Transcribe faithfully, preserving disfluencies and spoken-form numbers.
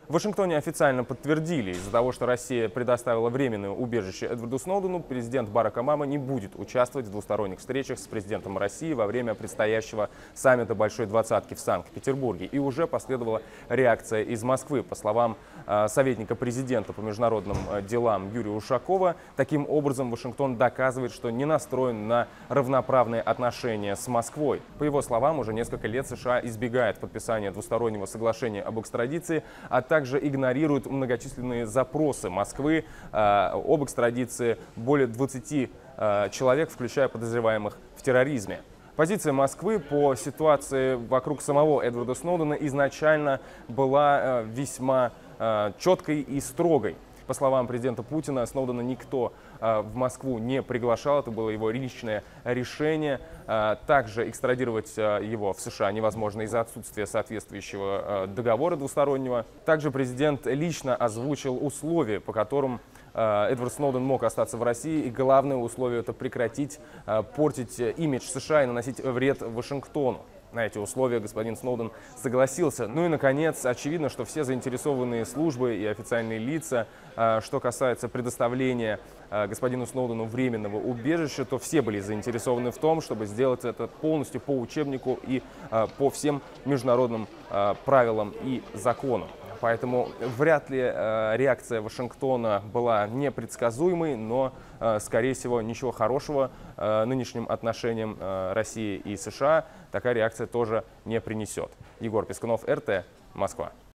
В Вашингтоне официально подтвердили, из-за того, что Россия предоставила временное убежище Эдварду Сноудену, президент Барак Обама не будет участвовать в двусторонних встречах с президентом России во время предстоящего саммита Большой двадцатки в Санкт-Петербурге. И уже последовала реакция из Москвы. По словам э, советника президента по международным э, делам Юрия Ушакова, таким образом Вашингтон доказывает, что не настроен на равноправные отношения с Москвой. По его словам, уже несколько лет США избегает подписания двустороннего соглашения об экстрадиции, а также игнорируют многочисленные запросы Москвы э, об экстрадиции более двадцати э, человек, включая подозреваемых в терроризме. Позиция Москвы по ситуации вокруг самого Эдварда Сноудена изначально была э, весьма э, четкой и строгой. По словам президента Путина, Сноудена никто э, в Москву не приглашал, это было его личное решение. Э, также экстрадировать э, его в США невозможно из-за отсутствия соответствующего э, договора двустороннего. Также президент лично озвучил условия, по которым э, Эдвард Сноуден мог остаться в России. И главное условие — это прекратить э, портить имидж США и наносить вред Вашингтону. На эти условия господин Сноуден согласился. Ну и, наконец, очевидно, что все заинтересованные службы и официальные лица, что касается предоставления господину Сноудену временного убежища, то все были заинтересованы в том, чтобы сделать это полностью по учебнику и по всем международным правилам и законам. Поэтому вряд ли э, реакция Вашингтона была непредсказуемой, но, э, скорее всего, ничего хорошего э, нынешним отношениям э, России и США такая реакция тоже не принесет. Егор Пискунов, эр тэ, Москва.